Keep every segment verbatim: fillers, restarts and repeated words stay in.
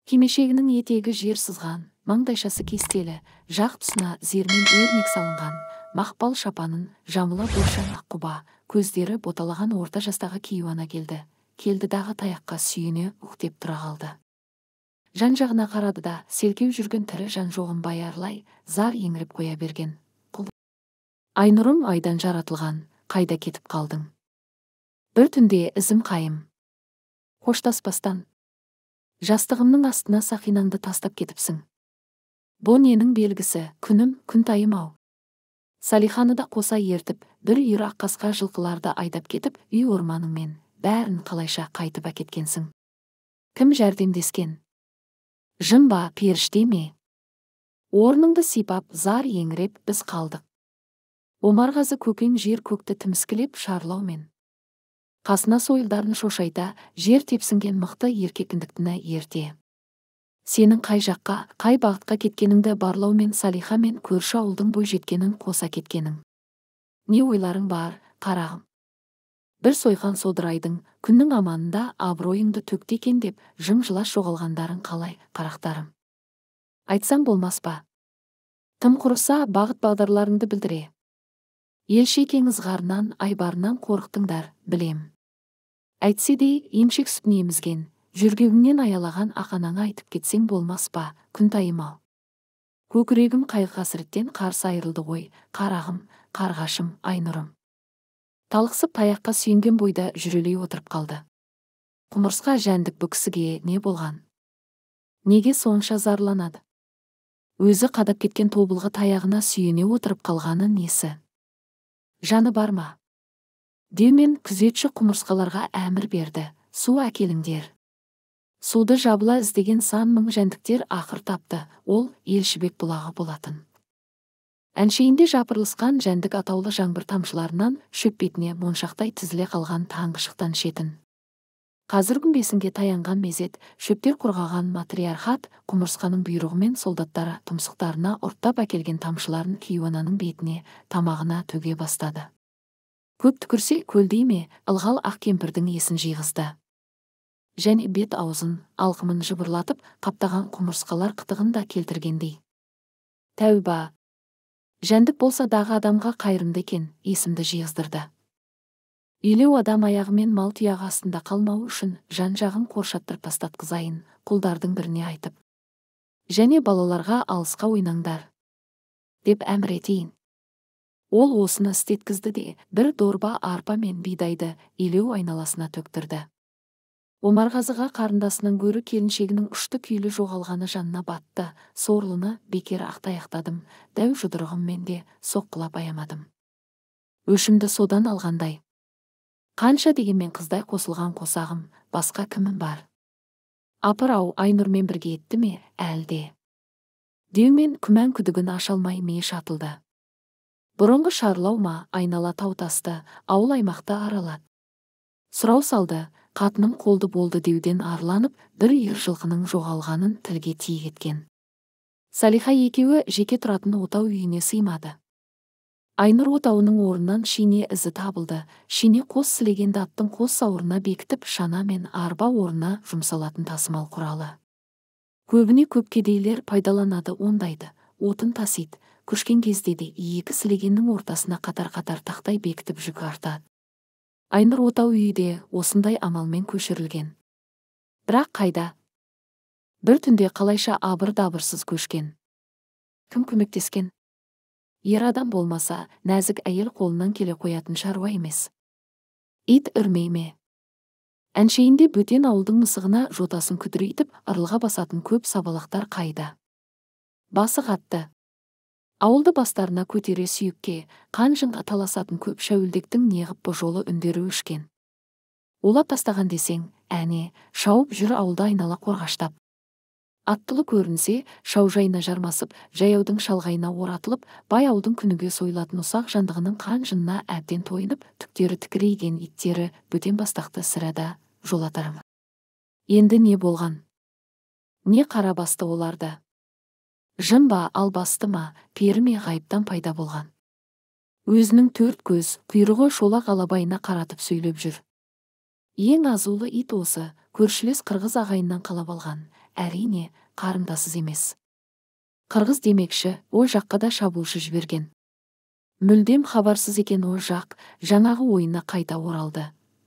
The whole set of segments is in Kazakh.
Кимешегінің етегі жер сызған, маңдайшасы кестелі, жақ тұсына зермен өрнек салынған, мақпал шапанын жамыла бойшаң аққұба, көздері боталаған орта жастағы кейуана келді. Келді дағы таяққа сүйене ұқтеп тұра қалды. Жан-жағына қарады да, селкеу жүрген тірі жан жоғын баярлай, зар еңіріп қоя берген. Құл. Айнұрым, айдан жаратылған, қайда кетіп қалдың? Бір түнде ізім қайым. Қоштаспастан. Жастығымның астына сақинаңды тастап кетіпсің. Бұ ненің белгісі, күнім, күн тайым-ау. Салиханы да қоса ертіп, бір үйір аққасқа жылқыларды айдап кетіп, үй орманыңмен бәрін қалайша қайтып әкеткенсің. Кім жәрдемдескен? Жын ба, періште ме? Орныңды сипап, зар еңіреп біз қалдық. Омарғазы көкең жер көкті тіміскілеп шарлаумен. Қасына сойылдарын шошайта, жер тепсінген мықты еркекіндіктіні ерте. Сенің қай жаққа, қай бағытқа кеткеніңді барлаумен Салиха мен көрші ауылдың бой жеткенін қоса кеткенің. Не ойларың бар, қарағым? Бір сойқан содырайдың, күннің аманында абыройыңды төкті екен деп, жым-жылас жоғалғандарың қалай, қарақтарым? Айтсаң болмас па? Тым құрыса бағыт бағдарларыңды білдіре. Елші екен ызғарынан, айбарынан қорықтыңдар, білем. Әйтсе де, емшек сүтін емізген, жүргегіңнен аялаған ақанаңа айтып кетсең болмас па, күн тайым-ау. Көкірегім қайғы-қасіреттен қарсы айырылды ғой, қарағым, қарғашым, айнұрым. Талықсып таяққа сүйенген бойда жүрелей отырып қалды. Құмырсқа жәндік бүксіге не болған? Неге сонша зарланады? Өзі қадап кеткен тобылғы таяғына сүйене отырып қалғаны несі? Жаны бар ма? Деумен күзетші құмырсқаларға әмір берді, су әкеліңдер. Суды жабыла іздеген сан мың жәндіктер ақыр тапты, ол Елшібек бұлағы болатын. Әншейінде жапырылысқан жәндік атаулы жаңбыр тамшыларынан шөп бетіне моншақтай тізіле қалған таңғышықтан шетін. Қазір күнбесінге таянған мезет, шөптер құрғаған матриархат құмырсқаның бұйрығымен солдаттары тұмсықтарына ұрттап әкелген тамшыларын кейуананың бетіне, тамағына төге бастады. Көп түкірсе көлдей ме, ылғал ақ кемпірдің есін жиғызды. Және бет аузын, алқымын жыбырлатып, қаптаған құмырсқалар қытығын да келтіргендей. Тәуба! Жәндік болса дағы адамға қайырымды екен, есімді жиғыздырды. Елеу адам аяғымен мал тұяғы астында қалмау үшін жан-жағын қоршаттырып тастатқызайын, құлдардың біріне айтып. Және балаларға алысқа ойнаңдар, деп әмір етейін. Ол осыны істеткізді де, бір дорба арпа мен бидайды елеу айналасына төктірді. Омарғазыға қарындасының гөрі келіншегінің ұшты күйлі жоғалғаны жанына батты, сорлыны бекер ақтаяқтадым, дәу жұдырығыммен де соққылап аямадым. Өшімді содан алғандай. Қанша дегенмен қыздай қосылған қосағым, басқа кімім бар? Апыр-ау, Айнұрмен бірге етті ме, әлде? Деумен күмән күдігін ашалмай мие шатылды. Бұрынғы шарлау ма, айнала тау-тасты, ауыл аймақты аралады. Сұрау салды, қатыным қолды болды деуден арланып, бір үйір жылқының жоғалғанын тілге тиек еткен. Салиха екеуі жеке тұратын отау үйіне сыймады. Айнұр отауының орнынан шине ізі табылды. Шине қос сілегенді аттың қос сауырына бекітіп, шана мен арба орнына жұмсалатын тасымал құралы. Көбіне көп кедейлер пайдаланады ондайды, отын тасиды. Күшкен кезде де екі сілегеннің ортасына қатар-қатар тақтай бекітіп жүк артады. Айнұр отау үйі де осындай амалмен көшірілген. Бірақ қайда? Бір түнде қалайша абыр-дабырсыз көшкен. Кім көмектескен? Ер адам болмаса, нәзік әйел қолынан келе қоятын шаруа емес. Ит үрмей ме? Әншейінде бөтен ауылдың мысығына жотасын күдірейтіп, ырылға басатын көп сабалақтар қайда? Басы қатты. Ауылды бастарына көтере сүйікке, қан-жынға таласатын көп шәуілдектің неғып бұ жолы үндері өшкен. Олап тастаған десең, әне, шауып жүр ауылды айнала қорғаштап. Аттылы көрінсе, шаужайына жармасып, жаяудың шалғайына оратылып, бай ауылдың күніге сойылатын ұсақ жандығының қан-жынына әбден тойынып, түктері тікірейген иттері бөтен бастақты сірада жолатарым. Енді не болған? Не қара басты оларды? Жын ба, ал басты ма, пері ме ғайыптан пайда болған? Өзінің төрт көз, құйрығы шолақ алабайына қаратып сөйлеп жүр. Ең азулы ит осы, көршілес қырғыз ағайыннан қалап алған, әрине, қарымтасыз емес. Қырғыз демекші, о жаққа да шабуылшы жіберген. Мүлдем хабарсыз екен о жақ, жаңағы ойына қайта оралды.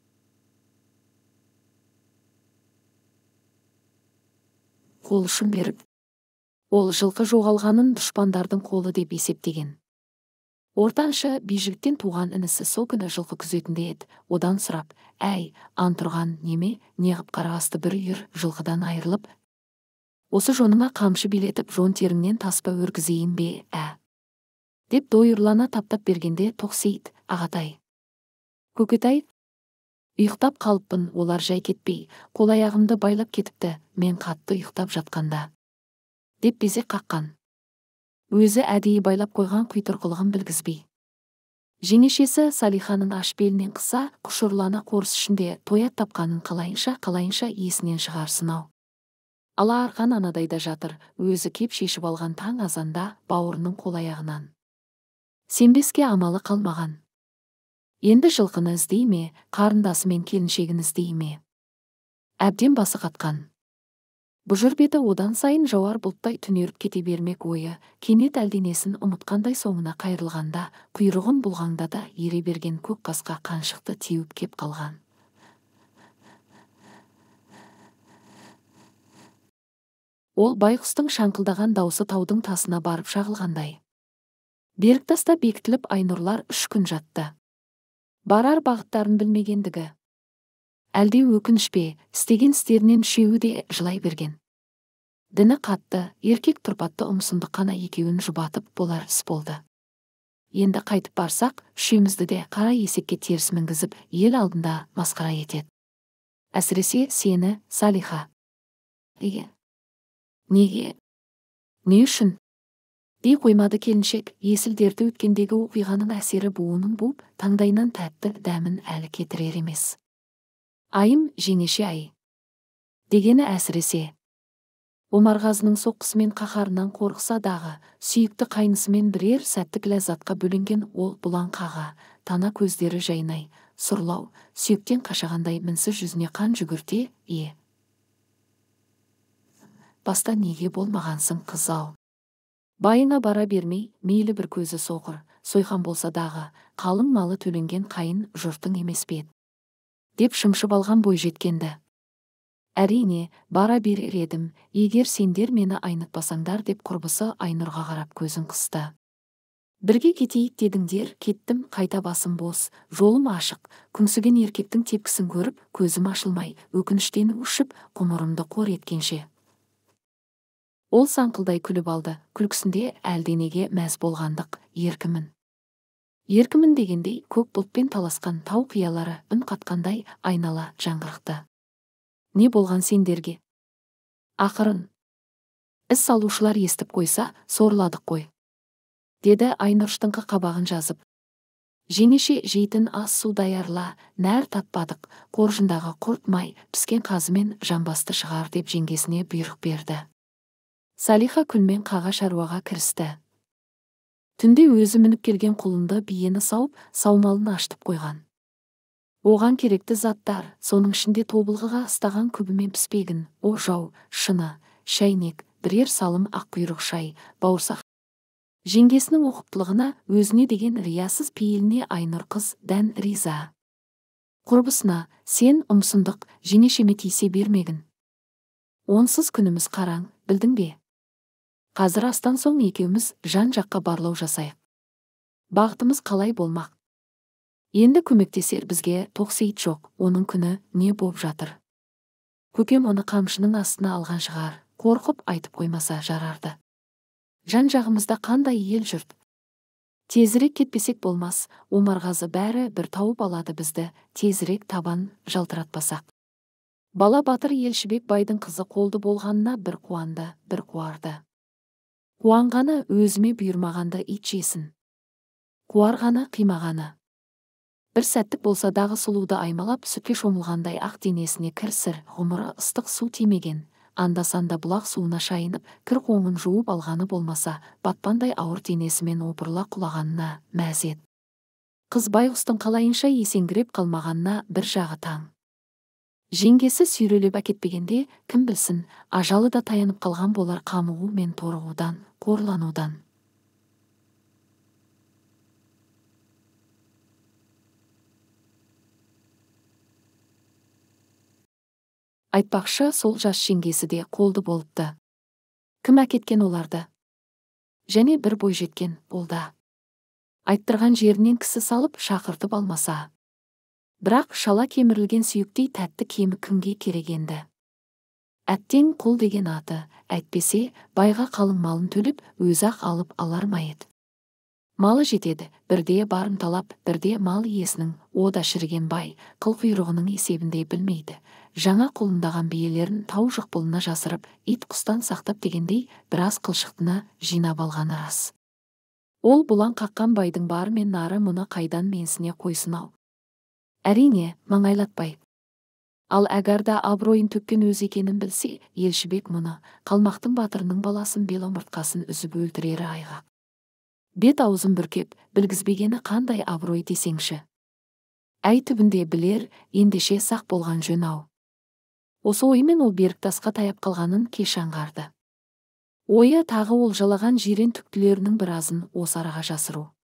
Қол ұшын беріп, ол жылқы жоғалғанын дұшпандардың қолы деп есептеген. Ортаншы бейжігіттен туған інісі сол күні жылқы күзетінде еді. Одан сұрап, әй, антұрған неме, неғып қарағасты бір үйір жылқыдан айырылып, осы жоныңа қамшы билетіп жон теріңнен таспа өргізейін бе, ә? Деп дойырлана таптап бергенде Тоқсейіт, ағатай. Көкетай, ұйықтап қалыппын, олар жай кетпей, қол аяғымды байлап кетіпті, мен қатты ұйықтап жатқанда. Деп безек қаққан. Өзі әдейі байлап қойған құйтырқылығын білгізбей. Жеңешесі Салиханың аш белінен қыса, құшырлана қорыс ішінде тоят тапқанын қалайынша қалайынша есінен шығарсын-ау. Ала арқан анадайда жатыр, өзі кеп шешіп алған таң азанда бауырының қол аяғынан. Сенбеске амалы қалмаған. Енді жылқыны іздей ме, қарындасы мен келіншегін іздей ме? Әбден басы қатқан. Бұжыр беті одан сайын жауар бұлттай түнеріп кете бермек ойы, кенет әлденесін ұмытқандай соңына қайрылғанда, құйрығын бұлғаңдата ере берген көк қасқа қаншықты теуіп кеп қалған. Ол байқұстың шаңқылдаған даусы таудың тасына барып шағылғандай. Берік таста бекітіліп айнұрлар үш күн жатты. Барар бағыттарын білмегендігі. Әлде өкініш пе, істеген істерінен үшеуі де жылай берген. Діні қатты, еркек тұрпатты ұмсындық қана екеуін жұбатып болар іс болды. Енді қайтып барсақ, үшеумізді де қара есекке теріс мінгізіп, ел алдында масқара етеді. Әсіресе сені, Салиха. Неге? Неге? Не үшін? Дей қоймады келіншек, есіл дерті өткендегі оқиғаның әсері буының буып, таңдайынан тәтті дәмін әлі кетірер емес. Айым, жеңеше ай. Дегені әсіресе. Омарғазының соққысымен қаһарынан қорықса дағы, сүйікті қайнысымен бірер сәттік ләззатқа бөленген ол бұлан қаға, тана көздері жайнай, сұрлау, сүйектен қашағандай мінсіз жүзіне қан жүгірте, е. Баста неге болмағансың қыз-ау? Байыңа бара бермей, мейлі бір көзі соқыр, сойқан болса дағы, қалың малы төленген қайын жұртың емес пе? Деп шымшып алған бой жеткенді. Әрине, бара берер едім, егер сендер мені айнытпасаңдар деп құрбысы Айнұрға қарап көзін қысты. Бірге кетейік дедіңдер, кеттім, қайта басым бос, жолым ашық, күңсіген еркектің тепкісін көріп, көзім ашылмай, өкініштен ұшып, құмырымды қор еткенше. Ол саңқылдай күліп алды, күлкісінде әлденеге мәз болғандық, еркімін. Еркімін дегендей көк бұлтпен таласқан тау қиялары үн қатқандай айнала жаңғырықты. Не болған сендерге? Ақырын. Іс салушылар естіп қойса, сорладық қой. Деді Айнұрштыңқы қабағын жазып. Жеңеше жейтін ас су даярла, нәр татпадық, қоржындағы құрт май, піскен қазымен жамбасты шығар деп жеңгесіне бұйрық берді. Салиха күлмен қаға шаруаға кірісті. Түнде өзі мініп келген құлынды биені сауып, саумалын аштып қойған. Оған керекті заттар, соның ішінде тобылғыға ыстаған күбімен піспегін, о жау, шыны, шәйнек, бірер салым ақ құйрық шай, бауырсақ. Жеңгесінің оқыптылығына, өзіне деген риясыз пейіліне Айнұр қыз дән риза. Құрбысына, сен ұмсындық, жеңешеме тисе бермегін. Онсыз күніміз қараң, білдің бе? Қазір астан соң екеуміз жан жаққа барлау жасайық. Бағытымыз қалай болмақ? Енді көмектесер бізге Тоқсейіт жоқ, оның күні не боп жатыр? Көкем оны қамшының астына алған шығар, қорқып айтып қоймаса жарарды. Жан жағымызда қандай ел жұрт? Тезірек кетпесек болмас, Омарғазы бәрі бір тауып алады бізді, тезірек табан жалтыратпасақ. Бала батыр Елшібек байдың қызы қолды болғанына бір қуанды, бір қуарды. Қуанғаны өзіме бұйырмағанды ит жесін. Қуарғаны қимағаны. Бір сәттік болса дағы сұлуды аймалап, сүтке шомылғандай ақ денесіне кірсір, ғұмыры ыстық су тимеген, анда-санда бұлақ суына шайынып, кір қоңын жуып алғаны болмаса, батпандай ауыр денесімен опырыла құлағанына мәз ет. Қыз байғұстың қалайынша есеңгіреп қалмағанына бір жағы таң. Жеңгесі сүйрелеп әкетпегенде, кім білсін, ажалы да таянып қалған болар қамығу мен торығудан, қорланудан. Айтпақшы, сол жас жеңгесі де қолды болыпты. Кім әкеткен оларды? Және бір бойжеткен болды. Айттырған жерінен кісі салып шақыртып алмаса. Бірақ шала кемірілген сүйіктей тәтті кемі кімге керек енді? Әттең құл деген аты, әйтпесе, байға қалың малын төліп, өзі-ақ алып алар ма еді? Малы жетеді, бірде барымталап, бірде мал иесінің, о да шіріген бай, қыл-құйрығының есебінде білмейді. Жаңа құлындаған биелерін тау жықпылына жасырып, ит құстан сақтап дегендей, біраз қылшықтына жинап алғаны рас. Ол бұлан қаққан байдың бары мен нары мұны қайдан менсіне қойсын-ау. Әрине, маңайлатпай. Ал әгәрда абыройын төккен өзі екенін білсе, Елшібек мұны, қалмақтың батырының баласын бел омыртқасын үзіп өлтірері айға. Бет аузын бүркеп, білгізбегені қандай абырой десеңші. Әй түбінде білер, ендеше сақ болған жөн-ау. Осы оймен ол берік тасқа таяп қалғанын кеш аңғарды. Ойы тағы олжалаған жирен түктілерінің біразын осы араға жасыру.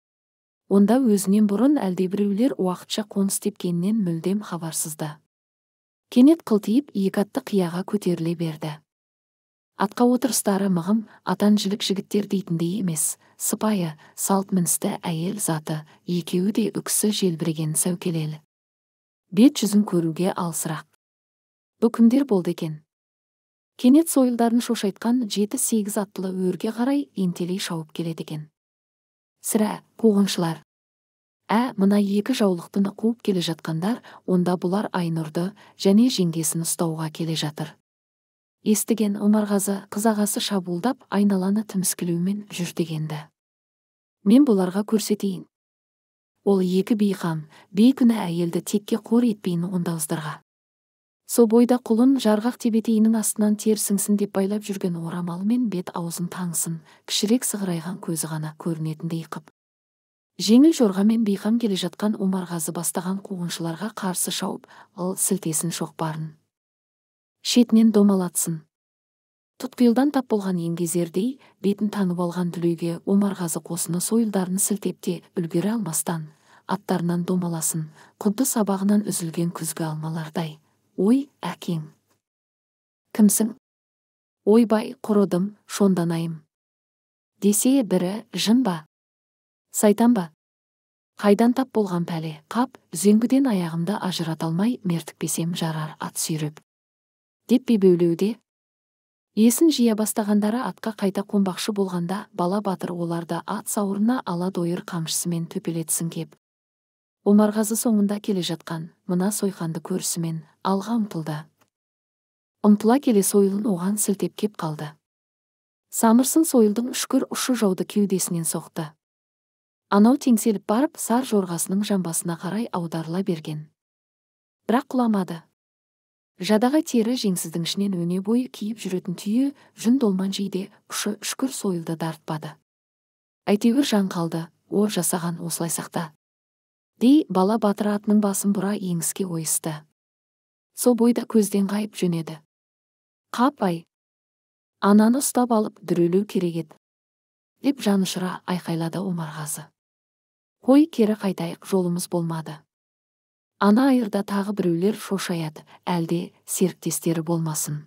Онда өзінен бұрын әлдебіреулер уақытша қоныс тепкенінен мүлдем хабарсызды. Кенет қылтиып екі атты қияға көтеріле берді. Атқа отырыстары мығым, атан жілік жігіттер дейтіндей емес, сыпайы, салт міністі әйел заты, екеуі де үкісі желбіреген сәукелелі. Бет жүзін көруге алсырақ. Бұ кімдер болды екен? Кенет сойылдарын шошайтқан жеті-сегіз аттылы өрге қарай ентелей шауып келеді екен. Сірә, қуғыншылар. Ә, мына екі жаулықтыны қуып келе жатқандар, онда бұлар Айнұрды және жеңгесін ұстауға келе жатыр. Естіген Омарғазы қызағасы шабуылдап айналаны тіміскілеумен жүр дегенді. Мен бұларға көрсетейін. Ол екі бейқам, бейкүнә әйелді текке қор етпейін онда ұздырға. Со бойда құлын жарғақ тебетейінің астынан терсіңсін деп байлап жүрген орамалымен бет аузын таңсын, кішірек сығырайған көзі ғана көрінетіндей қып. Жеңіл жорғамен бейқам келе жатқан Омарғазы бастаған қуғыншыларға қарсы шауып, ыл сілтесін шоқпарын. Шетінен домалатсын. Тұтқиылдан тап болған еңгезердей, бетін танып алған дүлейге Омарғазы қосыны сойылдарын сілтепте үлгере алмастан, аттарынан домаласын, құдды сабағынан үзілген күзгі алмалардай. Ой, әкең. Кімсің? Ойбай, құрыдым, шонданайым. Десе бірі, жын ба? Сайтан ба? Қайдан тап болған пәле, қап, үзеңгіден аяғымда ажырата алмай мертікпесем жарар ат сүйреп. Деп бебеулеуде. Есін жия бастағандары атқа қайта қонбақшы болғанда, бала батыр оларды ат сауырына ала дойыр қамшысымен төпелетсін кеп. Омарғазы соңында келе жатқан, мына сойқанды көрісімен алға ұмтылды. Ұмтыла келе сойылын оған сілтеп кеп қалды. Самырсын сойылдың үшкір ұшы жауды кеудесінен соқты. Анау теңселіп барып, сар жорғасының жамбасына қарай аударыла берген. Бірақ құламады. Жадағай тері жеңсіздің ішінен өне бойы киіп жүретін түйе, жүн долман жейде ұшы үшкір сойылды дартпады. Әйтеуір жан қалды, о жасаған осылай сақта. Дей бала батыр атының басын бұра еңіске ойысты. Со бойда көзден ғайып жөнеді. Қап ай! Ананы ұстап алып дүрелеу керек еді. Деп жанұшыра айқайлады Омарғазы. Қой, кері қайтайық, жолымыз болмады. Ана айырда тағы біреулер шошаяды, әлде серіктестері болмасын.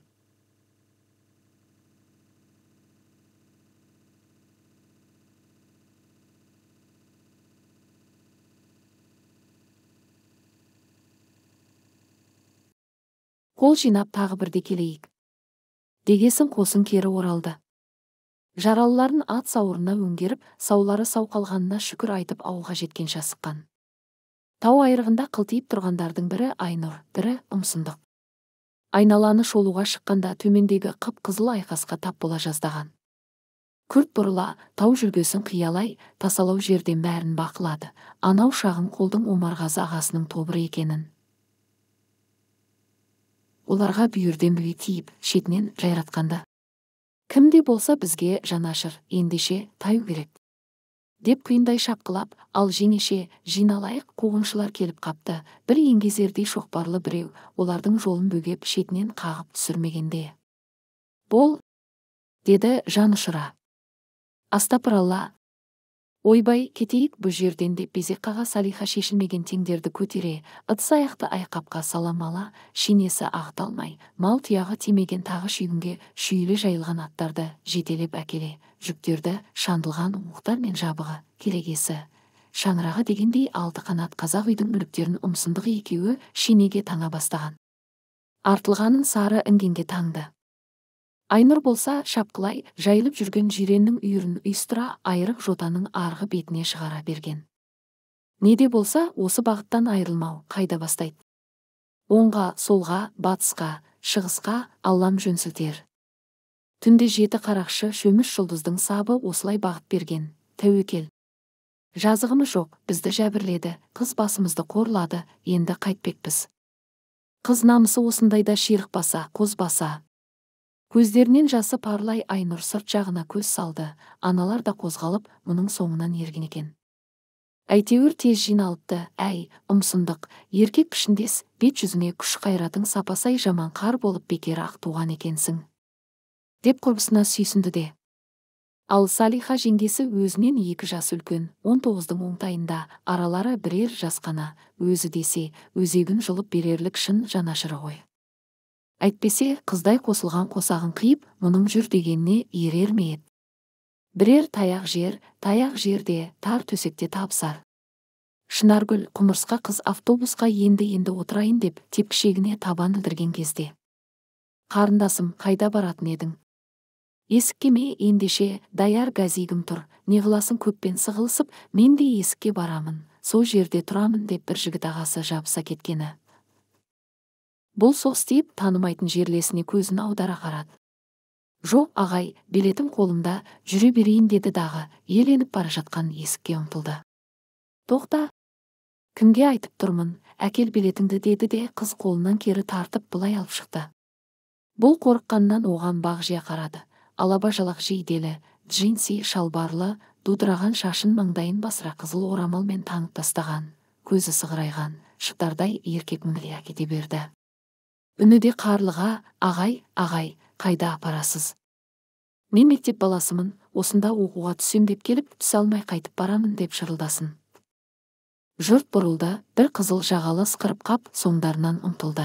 Қол жинап тағы бірде келейік. Дегесін қосын кері оралды. Жаралыларын ат сауырына өңгеріп, саулары сау қалғанына шүкір айтып ауылға жеткен шасыққан. Тау айрығында қылтиып тұрғандардың бірі Айнұр, бірі ұмсындық. Айналаны шолуға шыққанда төмендегі қып-қызыл айқасқа тап бола жаздаған. Күрт бұрыла, тау жүргесін қиялай, тасалау жерден бәрін бақылады. Анау шағын қолдың Омарғазы ағасының тобыры екенін. Оларға бүйірден бүге тиіп, шетінен жайратқанды. Кімде болса бізге жанашыр, ендеше таю керек. деп құйындай шапқылап, ал жеңеше, жиналайық, қуғыншылар келіп қапты. Бір еңгезердей шоқпарлы біреу, олардың жолын бөгеп шетінен қағып түсірмегенде. Бол, деді жан ұшыра. Астапыралла. Ойбай, кетейік бұ жерден деп безек қаға Салиха шешілмеген теңдерді көтере, ыдыс аяқты айқапқа саламала, шинесі ағыталмай, мал тұяғы тимеген тағы шүйгінге шүйілі жайылған аттарды жетелеп әкеле, жүктерді шандылған уықтар мен жабығы, керегесі, шаңырағы дегендей алты қанат қазақ үйдің мүліктерін ұмсындық екеуі шинеге таңа бастаған. Артылғанын сары інгенге таңды. Айнұр болса шапқылай жайылып жүрген жиреннің үйірін ұйыстыра айрық жотаның арғы бетіне шығара берген. Неде болса осы бағыттан айырылмау қайда бастайды? Оңға, солға, батысқа, шығысқа аллам жөн сілтер. Түнде жеті қарақшы шөміш жұлдыздың сабы осылай бағыт берген. Тәуекел. Жазығымыз жоқ, бізді жәбірледі, қыз басымызды қорлады, енді қайтпекпіз. Қыз намысы осындайда ширықпаса, қозбаса. Көздерінен жасы парлай Айнұр сырт жағына көз салды, аналар да қозғалып, мұның соңынан ерген екен. Әйтеуір тез жиналыпты, әй, ұмсындық, еркек пішіндес, бет жүзіңе күш қайратың сапасай жаман қар болып бекер ақ туған екенсің. Деп құрбысына сүйсінді де. Ал Салиха жеңгесі өзінен екі жас үлкен, он тоғыздың оңтайында, аралары бірер жас қана, өзі десе, өзегін жұлып берерлік шын жанашыры ғой. Әйтпесе, қыздай қосылған қосағын қиып, мұның жүр дегеніне ерер ме ед? Бірер таяқ жер, таяқ жерде, тар төсекте табысар. Шынаргүл құмырсқа қыз автобусқа енді-енді отырайын деп, тепкішегіне табан ілдірген кезде. Қарындасым, қайда баратын едің? Есікке ме, ендеше, даяр газигім тұр, неғыласын көппен сығылысып, мен де есікке барамын, сол жерде тұрамын деп бір жігіт ағасы жабыса кеткені. Бұл соғыс дейіп танымайтын жерлесіне көзін аудара қарады. Жоқ, ағай, билетім қолымда, жүре берейін деді дағы, еленіп бара жатқан есікке ұмтылды. Тоқта, кімге айтып тұрмын, әкел билетіңді деді де қыз қолынан кері тартып былай алып шықты. Бұл қорыққаннан оған бағжия қарады. Алаба жалақ жейделі, джинси шалбарлы, дудыраған шашын маңдайын басыра қызыл орамалмен таңып тастаған, көзі сығырайған, шыптардай еркек мүңіле кете берді. Үніде қарлыға, ағай, ағай, қайда апарасыз? Мен мектеп баласымын, осында оқуға түсем деп келіп, түсе алмай қайтып барамын деп шырылдасын. Жұрт бұрылды, бір қызыл жағалы сықырып қап, соңдарынан ұмтылды.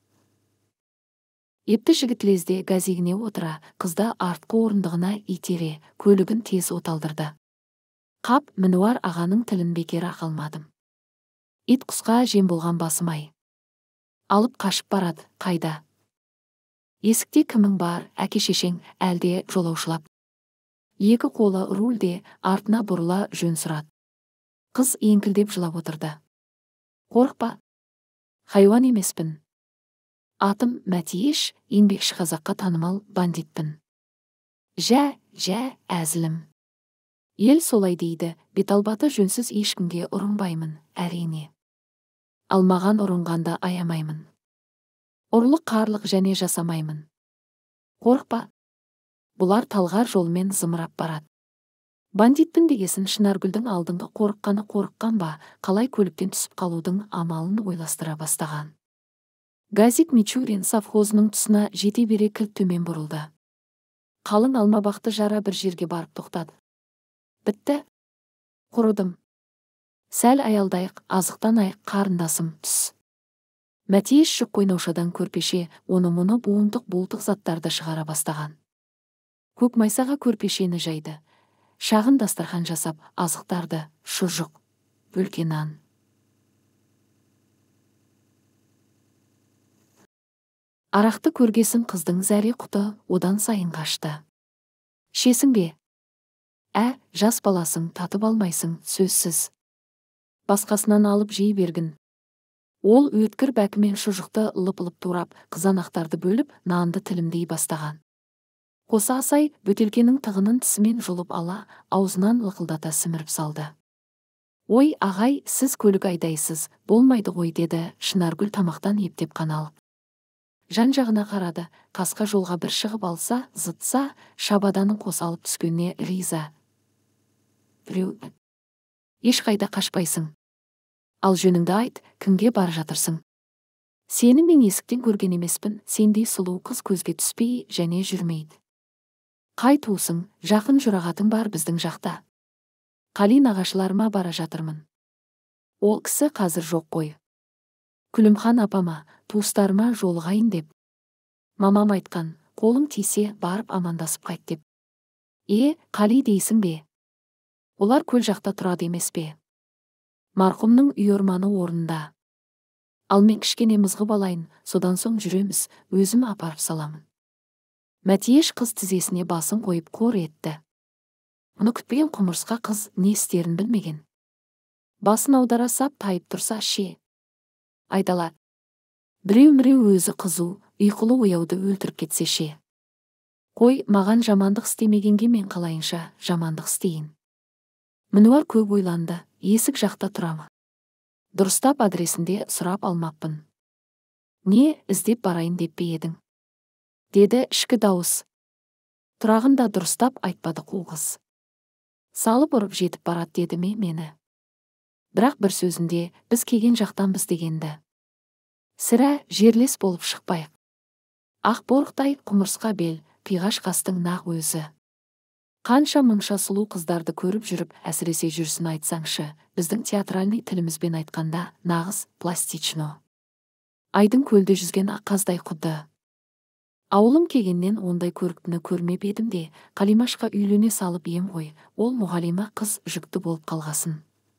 Епті жігіт лезде газигіне отыра, қызды артқы орындығына итере, көлігін тез оталдырды. Қап, мінуар ағаның тілін бекер ақалмадым. Ит құсқа жем болған басымай. Алып қашып барады, қайда? Есікте кімің бар, әке шешең, әлде жолаушылап? Екі қолы рульде, артына бұрыла жөн сұрады. Қыз еңкілдеп жылап отырды. Қорықпа. Хайуан емеспін. Атым Мәтиеш, еңбекші қазаққа танымал бандитпін. Жә, жә, әзілім. Ел солай дейді, беталбаты жөнсіз ешкімге ұрынбаймын, әрине. Алмаған ұрынғанда аямаймын. Ұрлық қарлық және жасамаймын. Қорықпа. Бұлар талғар жолмен зымырап барады. Бандитпін дегесін Шынаргүлдің алдыңғы қорыққаны қорыққан ба, қалай көліктен түсіп қалудың амалын ойластыра бастаған. Газик Мичурин совхозының тұсына жете бере кілт төмен бұрылды. Қалың алмабақты жара бір жерге барып тоқтады. Бітті. Құрыдым. Сәл аялдайық, азықтан айық, қарындасым, түс. Мәтиеш жүк қойнаушадан көрпеше, оны-мұны буындық-буылтық заттарды шығара бастаған. Көк майсаға көрпешені жайды. Шағын дастархан жасап, азықтарды, шұжық, бөлке нан. Арақты көргесін қыздың зәре құты одан сайын қашты. Шесің бе? Ә, жас баласың, татып алмайсың, сөзсіз. Басқасынан алып жей бергін. Ол өткір бәкімен шұжықты лып-лып турап, қызанақтарды бөліп, нанды тілімдей бастаған. Қоса асай, бөтелкенің тығынын тісімен жұлып ала, аузынан лықылдата сіміріп салды. Ой, ағай, сіз көлік айдайсыз, болмайды ғой, деді Шынаргүл тамақтан ептеп қаналып. Жан-жағына қарады, қасқа жолға бір шығып алса, зытса, шабаданың қос алып түскеніне риза. Біреу ешқайда қашпайсың. Ал жөніңді айт, кімге бара жатырсың? Сені мен есіктен көрген емеспін, сендей сұлу қыз көзге түспей және жүрмейді. Қай туысың, жақын жұрағатың бар біздің жақта. Қали нағашыларыма бара жатырмын. Ол кісі қазір жоқ қой. Күлімхан апама, туыстарыма жолығайын деп. Мамам айтқан, қолың тисе барып амандасып қайт деп. Е, Қали дейсің бе? Олар көл жақта тұрады емес пе? Марқұмның үй-орманы орнында. Ал мен кішкене мызғып алайын, содан соң жүреміз, өзім апарып саламын. Мәтиеш қыз тізесіне басын қойып қор етті. Мұны күтпеген құмырсқа қыз не істерін білмеген. Басын аудара сап тайып тұрса ше. Айдала. Біреу-міреу өзі қызу, ұйқылы ояуды өлтіріп кетсе ше. Қой, маған жамандық істемегенге мен қалайынша жамандық істейін. Мінуар көп ойланды, есік жақта тұрамы. Дұрыстап адресінде сұрап алмаппын. Не, іздеп барайын деп пе едің? Деді ішкі дауыс. Тұрағын да дұрыстап айтпады қу қыз. Салып ұрып жетіп барат деді ме мені. Бірақ бір сөзінде біз келген жақтанбыз дегенді. Сірә жерлес болып шықпайық. Ақ борықтай құмырсқа бел, пиғаш қастың нақ өзі. Қанша мұнша сұлу қыздарды көріп жүріп, әсіресе жүрсін айтсаңшы, біздің театральный тілімізбен айтқанда нағыз пластично. Айдың көлде жүзген аққаздай құдды. Ауылым келгеннен ондай көріктіні көрмеп едім де, Қалимашқа үйлене салып ем ғой, ол мұғалима қыз жүкті болып қалғасын.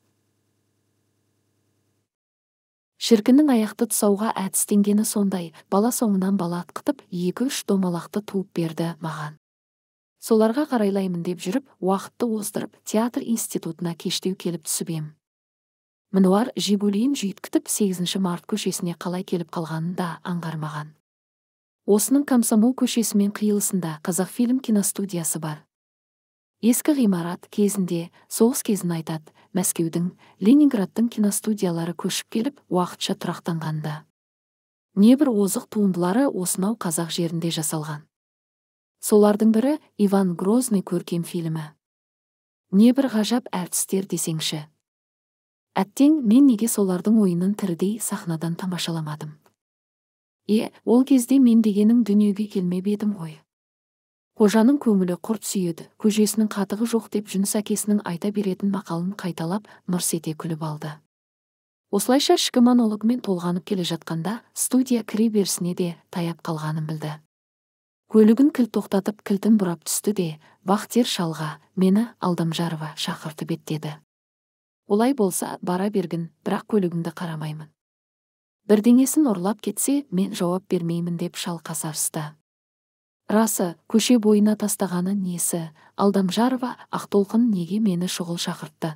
Шіркіннің аяқты тұсауға әдістенгені сондай, бала соңынан бала атқытып, екі-үш домалақты туып берді маған. Соларға қарайлаймын деп жүріп, уақытты оздырып, театр институтына кештеу келіп түсіп ем. Мінуар жигулиін жүйткітіп сегізінші март көшесіне қалай келіп қалғанын да аңғармаған. Осының Комсомол көшесімен қиылысында Қазақфильм киностудиясы бар. Ескі ғимарат кезінде, соғыс кезін айтады, Мәскеудің, Ленинградтың киностудиялары көшіп келіп, уақытша тұрақтанғанда. Небір озық туындылары осынау қазақ жерінде жасалған. Солардың бірі Иван Грозный көркем фильмі. Небір ғажап әртістер десеңші. Әттең, мен неге солардың ойынын тірідей сахнадан тамашаламадым? Е, ол кезде мен дегенің дүниеге келмеп едім ғой. Қожаның көңілі құрт сүйеді, көжесінің қатығы жоқ деп Жүніс әкесінің айта беретін мақалын қайталап, мырс ете күліп алды. Осылайша ішкі монологымен толғанып келе жатқанда, студия кіре берісіне де таяп қалғанын білді. Көлігін кілт тоқтатып кілтін бұрап түсті де, Бақтияр шалға, мені Алдамжарова шақыртып еттеді. Олай болса, бара бергін, бірақ көлігіңді қарамаймын. Бірдеңесін ұрлап кетсе, мен жауап бермеймін деп шал қасарысты. Расы, көше бойына тастағаны несі, Алдамжарова Ақтолқын неге мені шұғыл шақыртты?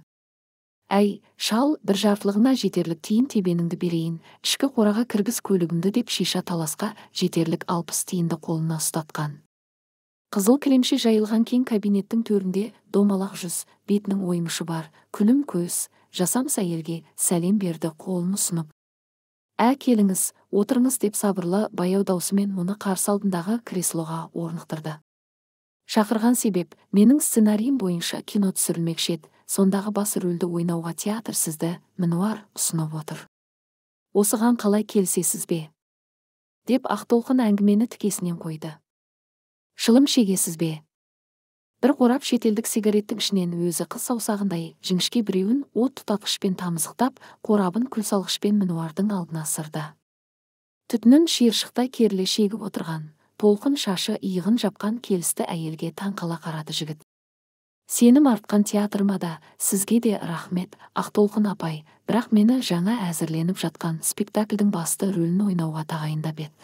Әй, шал, бір жартылығына жетерлік тиын тебеніңді берейін, ішкі қораға кіргіз көлігімді деп шиша таласқа жетерлік алпыс тиынды қолына ұстатқан. Қызыл кілемше жайылған кең кабинеттің төрінде домалақ жүз, бетінің оймышы бар, күлім көз, жасам әйелге сәлем берді қолын ұсынып. Ә, келіңіз, отырыңыз деп сабырлы баяу даусымен мұны қарсы алдындағы креслоға орнықтырды. Шақырған себеп, менің сценариім бойынша кино түсірілмекші еді, сондағы бас рөлді ойнауға театр сізді, Мінуар, ұсынып отыр. Осыған қалай келісесіз бе? Деп Ақтолқын әңгімені тікесінен қойды. Шылым шегесіз бе? Бір қорап шетелдік сигареттің ішінен өзі қыз саусағындай жіңішке біреуін от тұтатқышпен тамызықтап, қорабын күлсалғышпен Мінуардың алдына сырды. Түтінін шиыршықтай керіле шегіп отырған, толқын шашы иығын жапқан келісті әйелге таңқала қарады жігіт. Сенім артқан театрыма да, сізге де рахмет, Ақтолқын апай, бірақ мені жаңа әзірленіп жатқан спектакльдің басты рөлін ойнауға тағайындап еді.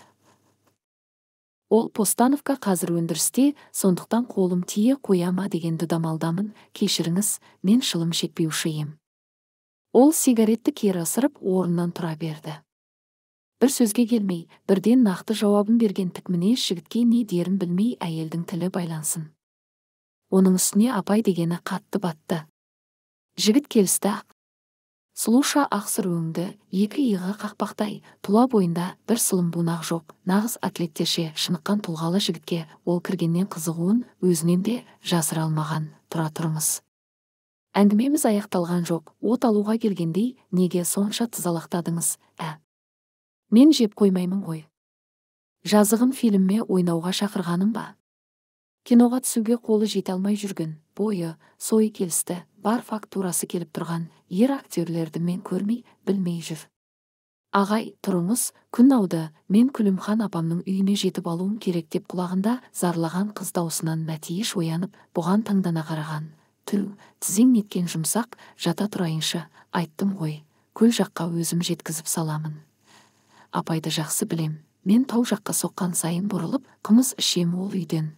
Ол постановка қазір өндірісте, сондықтан қолым тие қояма деген дүдамалдамын, кешіріңіз, мен шылым шекпеуші ем. Ол сигаретті кері ысырып, орнынан тұра берді. Бір сөзге келмей, бірден нақты жауабын берген тікмінез жігітке не дерін білмей әйелдің тілі байлансын. Оның үстіне апай дегені қатты батты. Жігіт келісті. Сұлуша ақсыр өңді, екі иығы қақпақтай, тұла бойында бір сылым бунақ жоқ, нағыз атлеттерше шыныққан тұлғалы жігітке ол кіргеннен қызығуын өзінен де жасыра алмаған. Тұра тұрыңыз. Әңгімеміз аяқталған жоқ. От алуға келгендей, неге сонша тызалақтадыңыз, ә? Мен жеп қоймаймын ғой. Жазығым фильмме ойнауға шақырғаным ба? Киноға түсуге қолы жете алмай жүрген, бойы, сойы келісті, бар фактурасы келіп тұрған ер актерлерді мен көрмей, білмей жүр. Ағай, тұрыңыз, күн ауды, мен Күлімхан апамның үйіне жетіп алуым керек деп құлағында зарлаған қыз даусынан Мәтиеш оянып, бұған таңдана қараған. Түл, тізең неткен жұмсақ, жата тұрайыншы, айттым ғой, көл жаққа өзім жеткізіп саламын. Апайды жақсы білем, мен тау жаққа соққан сайын бұрылып, қымыз ішем ол үйден.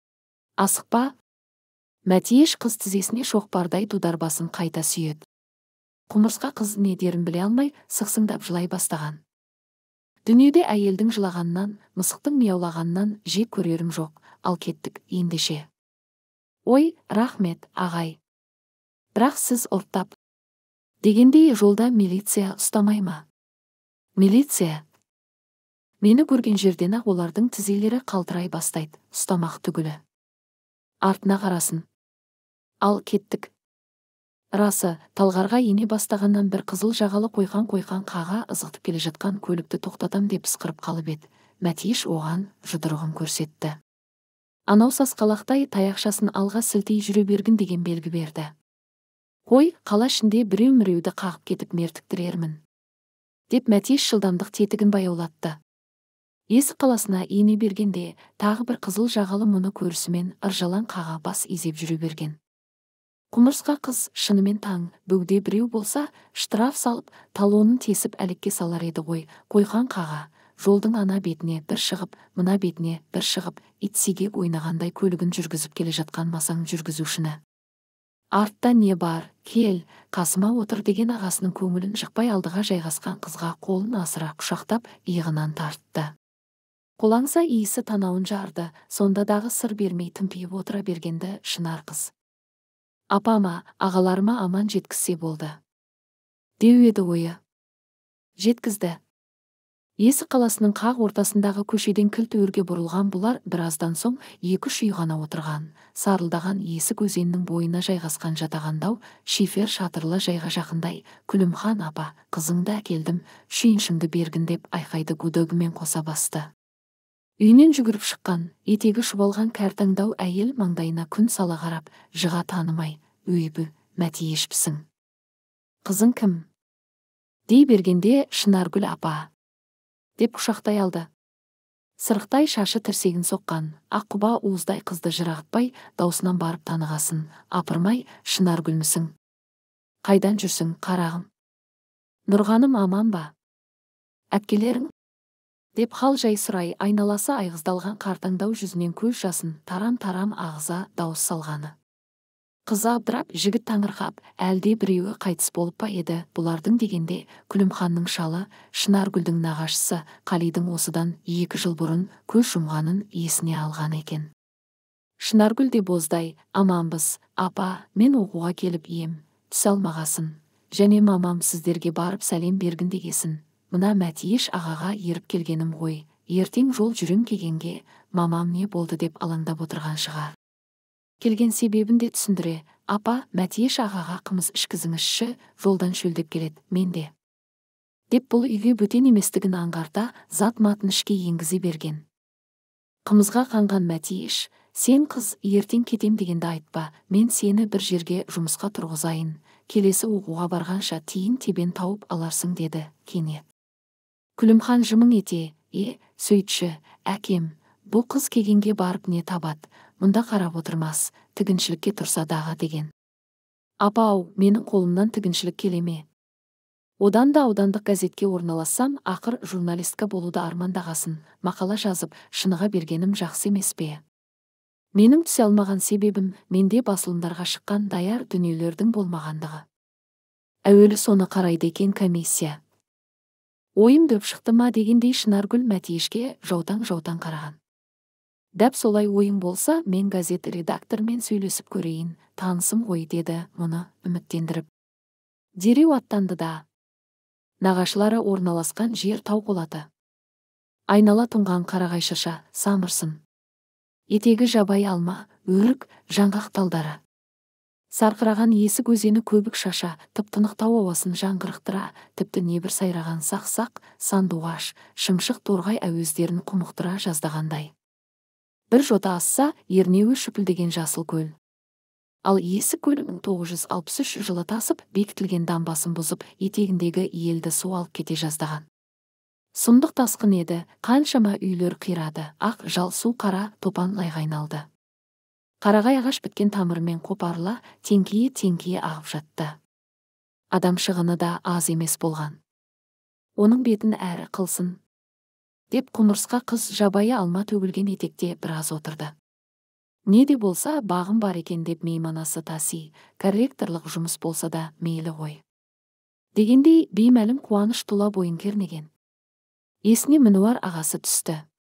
Асықпа. Мәтиеш қыз тізесіне шоқпардай дударбасын қайта сүйеді. Құмырсқа қыз не дерін біле алмай, сықсыңдап жылай бастаған. Дүниеде әйелдің жылағаннан, мысықтың мияулағаннан жек көрерім жоқ, ал кеттік ендеше. Ой, рахмет, ағай. Бірақ сіз ұрттап. Дегендей жолда милиция ұстамай ма? Милиция? Мені көрген жерден-ақ олардың тізелері қалтырай бастайды, ұстамақ түгілі. Артына қарасын. Ал кеттік. Расы, талғарға ене бастағаннан бір қызыл жағалы қойқан-қойқан қаға ызғытып келе жатқан көлікті тоқтатам деп ысқырып қалып еді. Мәтиеш оған жұдырығын көрсетті. Анау сасқалақтай таяқшасын алға сілтей жүре бергін деген белгі берді. Қой, қала ішінде біреу-міреуді қағып кетіп мертіктірермін. Деп Мәтиеш жылдамдық тетігін баяулатты. Есік қаласына ене бергенде, тағы бір қызыл жағалы мұны көрісімен ыржалаң қаға бас изеп жүре берген. Құмырсқа қыз шынымен таң, бөгде біреу болса, штраф салып, талонын тесіп әлекке салар еді ғой. Қойқан қаға, жолдың ана бетіне бір шығып, мына бетіне бір шығып, итсегек ойнағандай көлігін жүргізіп келе жатқан масаң жүргізушіні. Артта не бар, кел, қасыма отыр деген ағасының көңілін жықпай алдыға жайғасқан қызға қолын асыра құшақтап, иығынан тартты. Қолаңса иісі танауын жарды, сонда дағы сыр бермей тымпиып отыра бергенді Шынар қыз. Апама, ағаларыма аман жеткізсе болды. Деу еді ойы. Жеткізді. Есік қаласының қақ ортасындағы көшеден кілт өрге бұрылған бұлар біраздан соң екі-үш үй ғана отырған, сарылдаған есік өзеннің бойына жайғасқан жатағандау, шифер шатырлы жайға жақындай. Күлімхан апа, қызыңды әкелдім, шүйіншіңді бергін деп айқайды гудогымен қоса басты. Үйінен жүгіріп шыққан, етегі шұбалған кәртаңдау әйел маңдайына күн сала қарап, жыға танымай, өйбі, Мәтиешпісің. Қызың кім? Дей бергенде Шынаргүл апа. Деп құшақтай алды. Сырықтай шашы тірсегін соққан, аққұба уыздай қызды жырағытпай, даусынан барып танығасын. Апырмай, Шынаргүлмісің? Қайдан жүрсің, қарағым? Нұрғаным аман ба? Әпкелерің? Деп хал жай сұрай, айналасы айғыздалған қартаңдау жүзінен көз жасын тарам-тарам ағыза дауыс салғаны. Қыз абдырап, жігіт таңырқап, әлде біреуі қайтыс болып па еді. Бұлардың дегенде Күлімханның шалы, Шынаргүлдің нағашысы Қалидың осыдан екі жыл бұрын көз жұмғанын есіне алған екен. Шынаргүл де боздай, аманбыз, апа, мен оқуға келіп ем, түс алмағасын. Және мамам сіздерге барып сәлем бергін дегесін. Мына Мәтиеш ағаға еріп келгенім ғой. Ертең жол жүрім кегенге, мамам не болды деп алаңдап отырған шығар. Келген себебін де түсіндіре, апа, Мәтиеш ағаға қымыз ішкізіңізші, жолдан шөлдеп келеді, мен де. Деп бұл үйге бөтен еместігін аңғарта, зат матын ішке енгізе берген. Қымызға қанған Мәтиеш, сен қыз ертең кетем дегенді айтпа, мен сені бір жерге жұмысқа тұрғызайын, келесі оқуға барғанша тиын тебен тауып аларсың деді, кенет. Күлімхан жымың ете, е, сөйтші, әкем, бұл қыз кегенге барып не табат, мұнда қарап отырмас, тігіншілікке тұрса дағы деген. Апа-ау, менің қолымнан тігіншілік келеме. Одан да аудандық газетке орналассам, ақыр журналистка болуды армандағасын, мақала жазып, Шыныға бергенім жақсы емес пе? Менің түсе алмаған себебім, менде басылымдарға шыққан даяр дүниелердің болмағандығы. Әуелі соны қарайды екен комиссия. Ойым дөп шықты ма дегендей Шынаргүл Мәтиешке жаутаң-жаутаң қараған. Дәп солай ойың болса, мен газет редактормен сөйлесіп көрейін, танысым ғой деді мұны үміттендіріп. Дереу аттанды да. Нағашылары орналасқан жер тау қолаты. Айнала тұнған қарағай шырша, самырсын. Етегі жабай алма, өрік, жаңғақ талдары. Сарқыраған есік өзені көбік шаша, тып-тынық тау ауасын жаңғырықтыра, тіпті небір сайраған сақ-сақ, сандуғаш, шымшық торғай әуездерін құмықтыра жаздағандай. Бір жота асса, ернеуі шүпілдеген жасыл көл. Ал есік көлі мың тоғыз жүз алпыс үш жылы тасып, бекітілген дамбасын бұзып, етегіндегі елді су алып кете жаздаған. Сұмдық тасқын еді, қаншама үйлер қирады, ақ жал су қара топан лайға айналды. Қарағай ағаш біткен тамырымен қопарыла, теңкие-теңкие ағып жатты. Адам шығыны да аз емес болған. Оның бетін әрі қылсын деп құмырсқа қыз жабайы алма төгілген етекте біраз отырды. Не де болса бағым бар екен деп мейманасы таси, корректорлық жұмыс болса да мейлі ғой. Дегендей беймәлім қуаныш тұла бойын кернеген. Есіне мінуар ағасы түсті.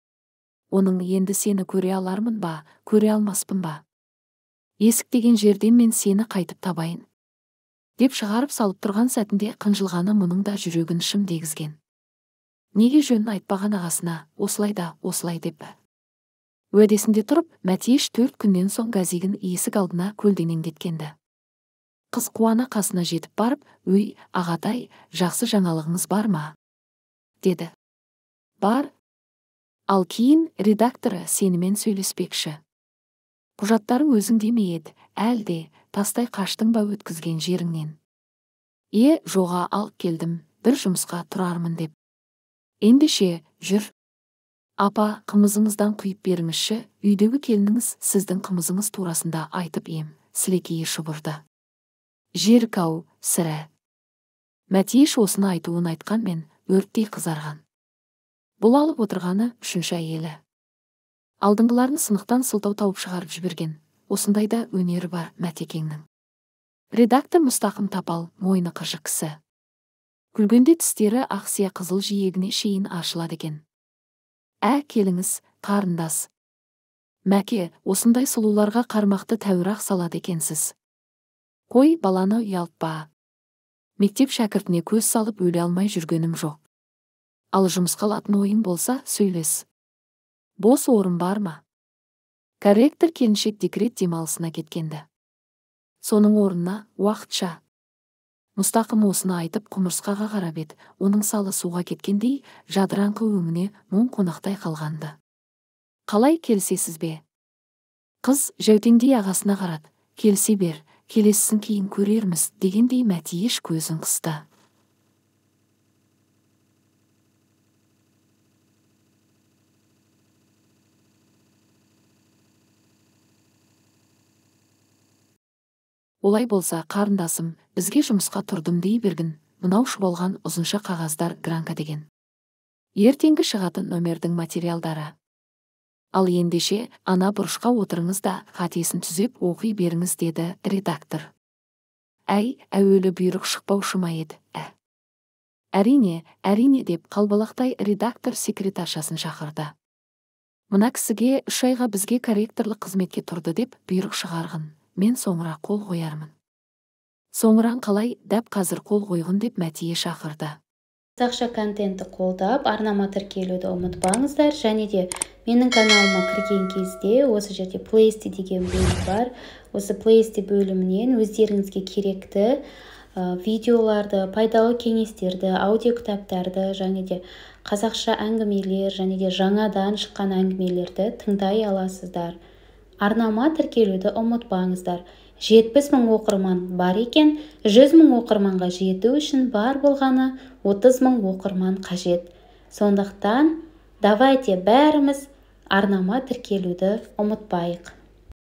Оның енді сені көре алармын ба, көре алмаспын ба? Есік деген жерден мен сені қайтып табайын. Деп шығарып салып тұрған сәтінде қынжылғаны мұның да жүрегін шым дегізген. Неге жөнін айтпаған ағасына, осылай да осылай деп. Уәдесінде тұрып, Мәтеш төрт күннен соң газигін есік алдына көлденеңдеткенді. Қыз қуана қасына жетіп барып, өй, ағатай, жақсы жаңалығыңыз бар ма? Деді. Бар. Ал кейін редакторы сенімен сөйлеспекші. Құжаттарың өзіңде ме еді, әлде тастай қаштың ба өткізген жеріңнен? Е, жоға алып келдім, бір жұмысқа тұрармын деп. Ендеше, жүр. Апа, қымызыңыздан құйып беріңізші, үйдегі келініңіз сіздің қымызыңыз турасында айтып ем, сілекейі шұбырды. Жерік-ау, сірә. Мәтеш осыны айтуын айтқанмен өрттей қызарған. Бұл алып отырғаны үшінші әйелі. Алдыңғыларын сынықтан сылтау тауып шығарып жіберген, осындайда өнері бар Мәтекеңнің. Редактор Мұстақым тапал, мойны қыжық кісі. Күлгенде тістері ақсия қызыл жиегіне шейін ашылады екен. Ә, келіңіз, қарындас. Мәке, осындай сұлуларға қармақты тәуір-ақ салады екенсіз. Қой, баланы ұялтпа. Мектеп шәкіртіне көз салып өле алмай жүргенім жоқ. Ал жұмысқа алатын ойың болса, сөйлес. Бос орын бар ма? Корректор келіншек декрет демалысына кеткенді. Соның орнына уақытша. Мұстақым осыны айтып құмырсқаға қарап еді, оның салы суға кеткендей, жадыраңқы өңіне мұң қонақтай қалғанды. Қалай, келісесіз бе? Қыз жәутеңдей ағасына қарады. Келісе бер, келесісін кейін көрерміз, дегендей Мәтеш көзін қысты. Олай болса, қарындасым, бізге жұмысқа тұрдым дей бергін, мынау шұбалған ұзынша қағаздар гранка деген. Ертеңгі шығатын нөмердің материалдары. Ал ендеше, ана бұрышқа отырыңыз да, қатесін түзеп оқи беріңіз, деді редактор. Әй, әуелі бұйрық шықпаушы ма еді, ә. Әрине, әрине деп қалбалақтай редактор секретаршасын шақырды. Мына кісіге үш айға бізге корректорлық қызметке тұрды деп бұйрық шығарғын. Мен соңыра қол қоярмын. Соңыран қалай, дәп қазір қол қойғын деп Мәтеш шақырды. Қазақша контентті қолдап, арнама тіркелуді ұмытпаңыздар, және де менің каналыма кірген кезде осы жерде плейлисті деген бөлім бар. Осы плейлисті бөлімінен өздеріңізге керекті ә, видеоларды, пайдалы кеңестерді, аудио кітаптарды, және де қазақша әңгімелер, және де жаңадан шыққан әңгімелерді тыңдай аласыздар. Арнама тіркелуді ұмытпаңыздар. жетпіс мың оқырман бар екен, жүз мың оқырманға жету үшін бар болғаны отыз мың оқырман қажет. Сондықтан, давайте бәріміз арнама тіркелуді ұмытпайық.